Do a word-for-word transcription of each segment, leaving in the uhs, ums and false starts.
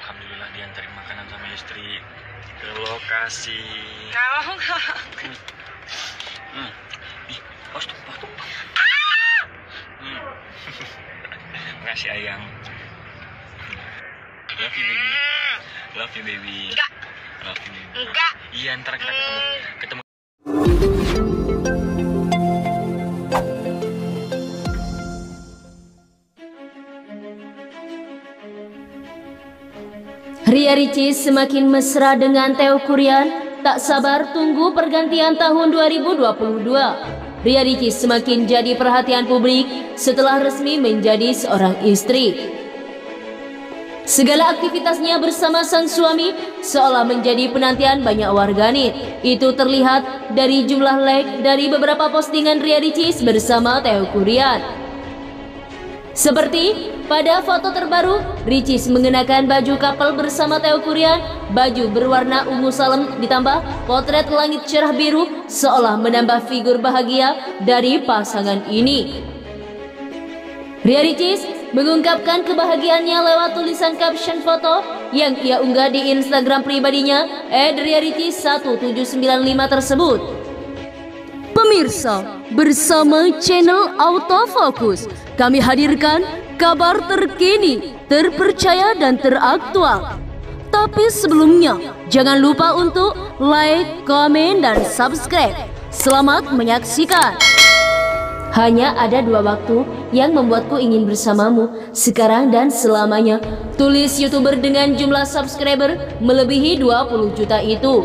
Alhamdulillah diantarin makanan sama istri ke lokasi. Kalau nggak. Hmm. Ih, pas tuh, pas tuh. Hmm. Makasih ayang. Love you baby. Love you baby. Enggak. Love you baby. Enggak. Iya, ntar kita ketemu. Ketemu. Ria Ricis semakin mesra dengan Theo Kurian, tak sabar tunggu pergantian tahun dua ribu dua puluh dua. Ria Ricis semakin jadi perhatian publik setelah resmi menjadi seorang istri. Segala aktivitasnya bersama sang suami seolah menjadi penantian banyak warganet. Itu terlihat dari jumlah like dari beberapa postingan Ria Ricis bersama Theo Kurian. Seperti pada foto terbaru, Ricis mengenakan baju couple bersama Theo Kurian. Baju berwarna ungu salem ditambah potret langit cerah biru seolah menambah figur bahagia dari pasangan ini. Ria Ricis mengungkapkan kebahagiaannya lewat tulisan caption foto yang ia unggah di Instagram pribadinya et ria ricis satu tujuh sembilan lima tersebut. Pemirsa, bersama channel Autofocus, kami hadirkan kabar terkini, terpercaya dan teraktual. Tapi sebelumnya, jangan lupa untuk like, komen, dan subscribe. Selamat menyaksikan. Hanya ada dua waktu yang membuatku ingin bersamamu, sekarang dan selamanya. Tulis YouTuber dengan jumlah subscriber melebihi dua puluh juta itu.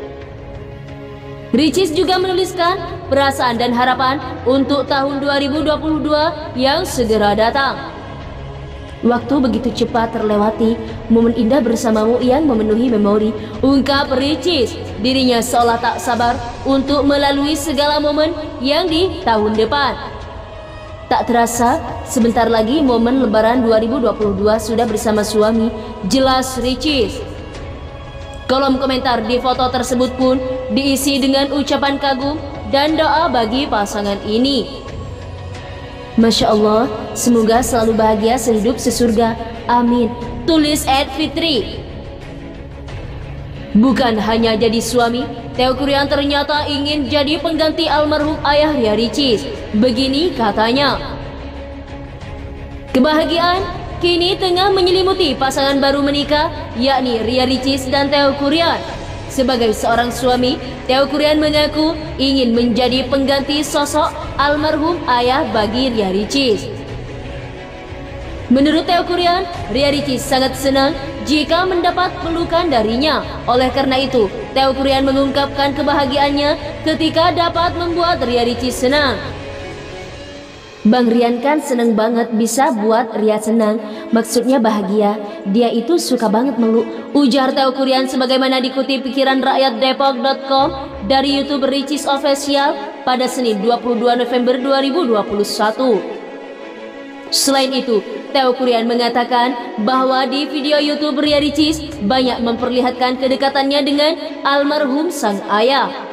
Ricis juga menuliskan perasaan dan harapan untuk tahun dua ribu dua puluh dua yang segera datang. Waktu begitu cepat terlewati, momen indah bersamamu yang memenuhi memori, ungkap Ricis. Dirinya seolah tak sabar untuk melalui segala momen yang di tahun depan. Tak terasa, sebentar lagi momen Lebaran dua ribu dua puluh dua sudah bersama suami, jelas Ricis. Kolom komentar di foto tersebut pun diisi dengan ucapan kagum dan doa bagi pasangan ini. Masya Allah, semoga selalu bahagia sehidup sesurga. Amin. Tulis et Fitri. Bukan hanya jadi suami, Theo Kurian ternyata ingin jadi pengganti almarhum ayah Ria Ricis. Begini katanya. Kebahagiaan kini tengah menyelimuti pasangan baru menikah, yakni Ria Ricis dan Theo Kurian. Sebagai seorang suami, Theo Kurian mengaku ingin menjadi pengganti sosok almarhum ayah bagi Ria Ricis. Menurut Theo Kurian, Ria Ricis sangat senang jika mendapat pelukan darinya. Oleh karena itu, Theo Kurian mengungkapkan kebahagiaannya ketika dapat membuat Ria Ricis senang. Bang Rian kan seneng banget bisa buat Ria senang, maksudnya bahagia. Dia itu suka banget meluk, ujar Theo Kurian sebagaimana dikutip pikiran rakyat depok titik com dari YouTube Ricis Official pada Senin dua puluh dua November dua ribu dua puluh satu. Selain itu, Theo Kurian mengatakan bahwa di video YouTube Ria Ricis banyak memperlihatkan kedekatannya dengan almarhum sang ayah.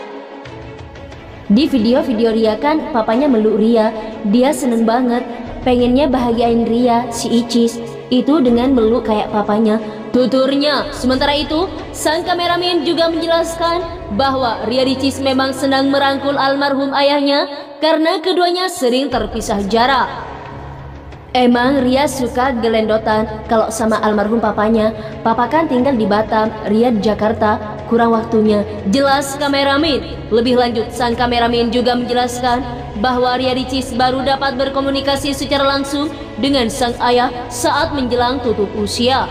Di video-video Ria kan papanya meluk Ria, dia seneng banget, pengennya bahagiain Ria, si Icis, itu dengan meluk kayak papanya, tuturnya. Sementara itu, sang kameramen juga menjelaskan bahwa Ria Ricis memang senang merangkul almarhum ayahnya karena keduanya sering terpisah jarak. Emang Ria suka gelendotan kalau sama almarhum papanya. Papa kan tinggal di Batam, Ria di Jakarta, kurang waktunya, jelas kameramen. Lebih lanjut, sang kameramen juga menjelaskan bahwa Ria Ricis baru dapat berkomunikasi secara langsung dengan sang ayah saat menjelang tutup usia.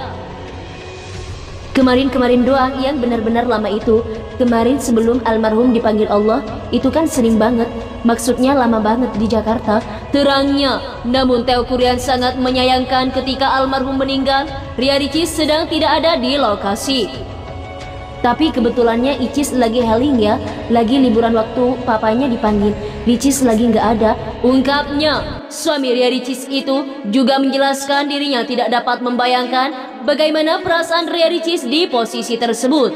Kemarin-kemarin doang yang benar-benar lama itu. Kemarin sebelum almarhum dipanggil Allah, itu kan sering banget, maksudnya lama banget di Jakarta, terangnya. Namun Theo Kurian sangat menyayangkan ketika almarhum meninggal, Ria Ricis sedang tidak ada di lokasi. Tapi kebetulannya Icis lagi healing ya, lagi liburan waktu papanya dipanggil, Ricis lagi nggak ada, ungkapnya. Suami Ria Ricis itu juga menjelaskan dirinya tidak dapat membayangkan bagaimana perasaan Ria Ricis di posisi tersebut.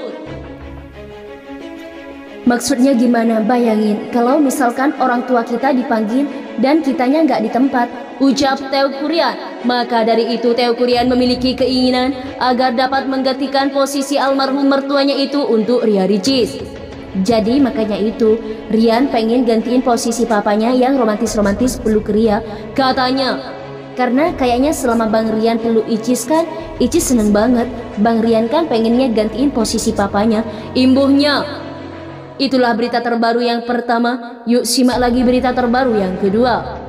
Maksudnya gimana? Bayangin kalau misalkan orang tua kita dipanggil dan kitanya nggak di tempat, ucap Teuku Ryan. Maka dari itu Teuku Ryan memiliki keinginan agar dapat menggantikan posisi almarhum mertuanya itu untuk Ria Ricis. Jadi makanya itu Ryan pengen gantiin posisi papanya yang romantis-romantis peluk Ria, katanya. Karena kayaknya selama Bang Ryan peluk Icis kan, Icis seneng banget. Bang Ryan kan pengennya gantiin posisi papanya, imbuhnya. Itulah berita terbaru yang pertama. Yuk simak lagi berita terbaru yang kedua.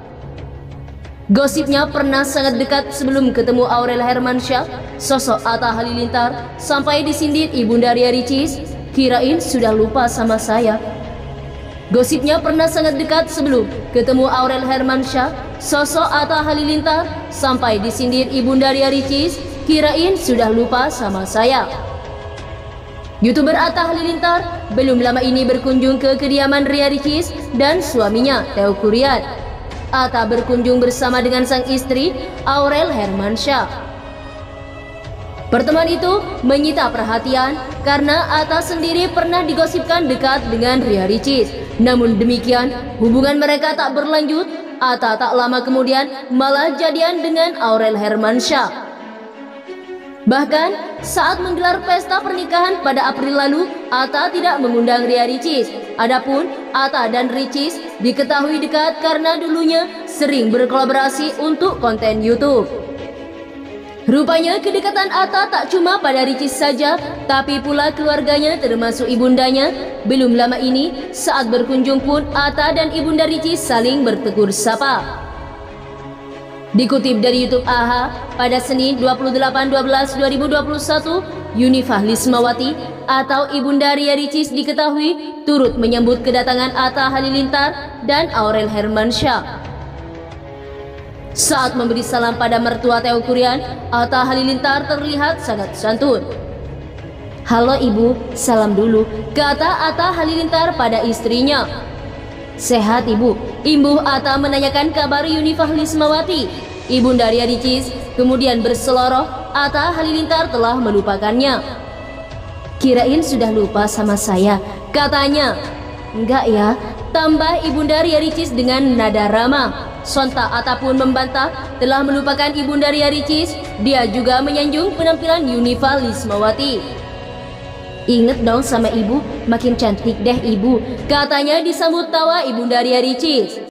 Gosipnya pernah sangat dekat sebelum ketemu Aurel Hermansyah, sosok Atta Halilintar sampai disindir Ibunda Ria Ricis. Kirain sudah lupa sama saya. Gosipnya pernah sangat dekat sebelum ketemu Aurel Hermansyah, sosok Atta Halilintar sampai disindir Ibunda Ria Ricis. Kirain sudah lupa sama saya. YouTuber Atta Halilintar belum lama ini berkunjung ke kediaman Ria Ricis dan suaminya Teuku Ryan. Atta berkunjung bersama dengan sang istri Aurel Hermansyah. Pertemuan itu menyita perhatian karena Atta sendiri pernah digosipkan dekat dengan Ria Ricis. Namun demikian, hubungan mereka tak berlanjut. Atta tak lama kemudian malah jadian dengan Aurel Hermansyah. Bahkan saat menggelar pesta pernikahan pada April lalu, Atta tidak mengundang Ria Ricis. Adapun Atta dan Ricis diketahui dekat karena dulunya sering berkolaborasi untuk konten YouTube. Rupanya kedekatan Atta tak cuma pada Ricis saja, tapi pula keluarganya termasuk ibundanya. Belum lama ini saat berkunjung pun Atta dan ibunda Ricis saling bertegur sapa. Dikutip dari YouTube A H A, pada Senin dua puluh delapan Desember dua ribu dua puluh satu, Yunifah Lismawati atau Ibunda Ria Ricis diketahui turut menyambut kedatangan Atta Halilintar dan Aurel Hermansyah. Saat memberi salam pada mertua Teuku Ryan, Atta Halilintar terlihat sangat santun. "Halo ibu, salam dulu," kata Atta Halilintar pada istrinya. "Sehat ibu," imbuh Atta menanyakan kabar Yunifah Lismawati. Ibunda Ria Ricis kemudian berseloroh Atta Halilintar telah melupakannya. "Kirain sudah lupa sama saya," katanya. "Enggak ya," tambah Ibunda Ria Ricis dengan nada ramah. Sontak Atta pun membantah telah melupakan Ibunda Ria Ricis. Dia juga menyanjung penampilan Yunifah Lismawati. "Ingat dong sama ibu, makin cantik deh ibu," katanya disambut tawa Ibunda Ria Ricis.